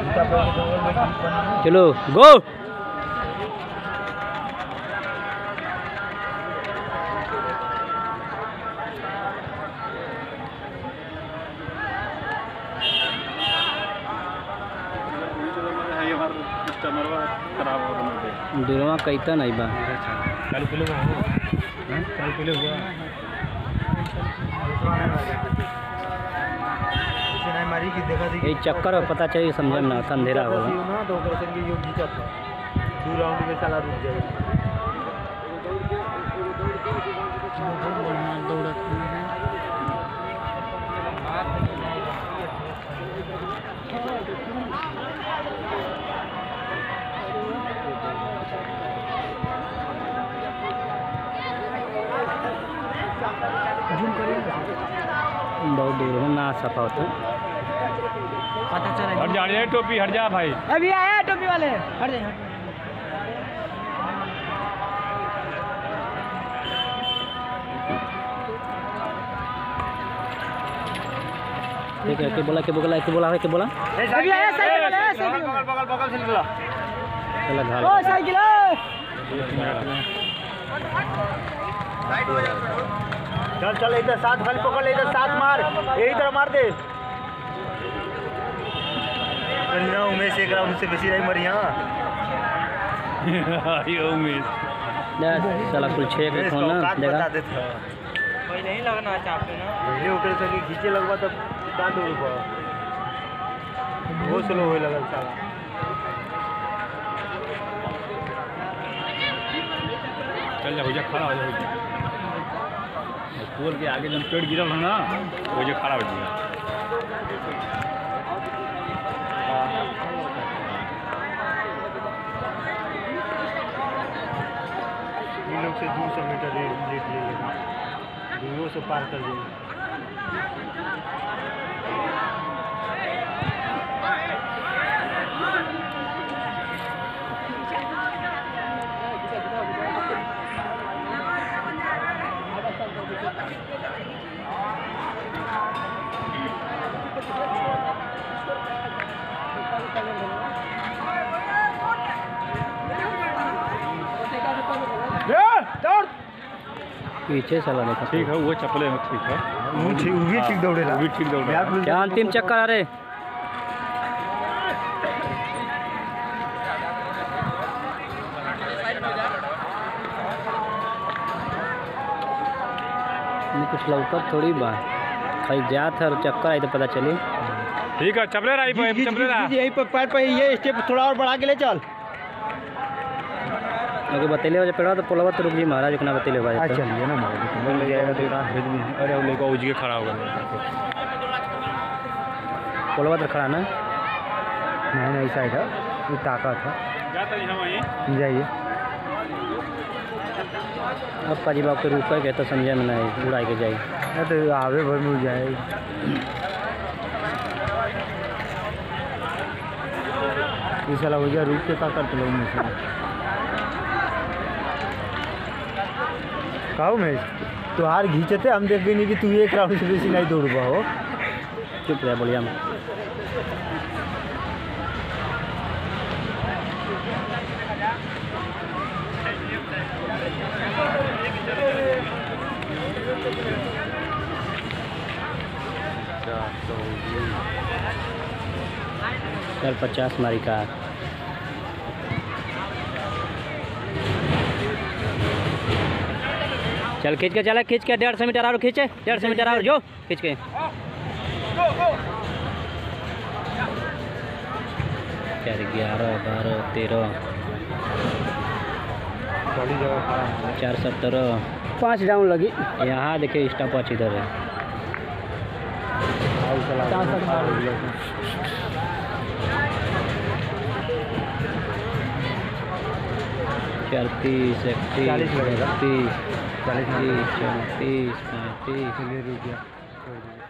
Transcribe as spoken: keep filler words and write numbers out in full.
चलो गो। दूरवा कैता नहीं बा चालू किलो में हो चालू किलो हुआ ये चक्कर पता चाहिए समझे ना अंधेरा होगा दो राउंड में साला रुक जाए बहुत दूर हो ना सफा होता पता चला। हट जा रे टोपी, हट जा भाई। अभी आया टोपी वाले, हट जा। ठीक है के बोला के बोला के बोला के बोला अभी आया साइकिल वाला, साइकिल बगल बगल बगल से निकला चला घाल ओ साइकिल साइड हो जा। चल चल इधर साथ खाली पकड़ ले, इधर साथ मार, यही तरह मार दे। ना उमेश एक राउंड से बेसी नहीं मरी। हां ये उमेश साला कुल छह के फोन ना देखा कोई नहीं लगना चाहते ना पहले ऊपर से खींचे लगवा तब का दो रुपया बहुत स्लो होए लगल साला। चल जा हो जा, खड़ा हो जा, पोल के आगे जब पेड़ गिरल है ना वो जो खड़ा हो गया। इन लोग से दो सौ मीटर लेट ले लेगा, दूरों से पार कर देंगे। पीछे चला देखा ठीक है वो चप्पल ठीक है, वो ठीक वो भी ठीक दौड़ेला, वो भी ठीक दौड़ेला। क्या अंतिम चक्कर अरे कुछ लौकत थोड़ी बा खाली जात है और चक्कर आई तो पता चली। ठीक है चपले रहा चपले रहा यही पर पैर पे ये स्टेप थोड़ा और बढ़ा के ले चल। अगर बतेले हो पेड़ा तो पोलवा तो रुक जी महाराज कितना बतेले हो चलिए ना मोबाइल ले जाएगा तो अरे वो लेकर उजगे खड़ा होगा। पोलवा तो खड़ा ना नहीं नहीं साइड है वो ताकत है जाइए। अब काजी बाप के रुपये के तो समझे में नहीं उड़ाई के जाए तो आवे भर में जाए। ये साला हो गया रुक के का करते लोग में काऊ में तो हार घींचते हम देख गए नहीं कि तू एक राउंड से बेसी नहीं दौड़ पा हो। चुप रहे बोलिया में चल पचास मारी कार चल खींच के चला खींच के डेढ़ सौ मीटर और खींचे डेढ़ सौ मीटर और जो खींच के ग्यारह बारह तेरह चार सत्तर पाँच डाउन लगी। यहाँ देखिए स्टॉप वॉच इधर है चौंतीस इकतीस इकतीस चालीस चौंतीस पैंतीस रुपया।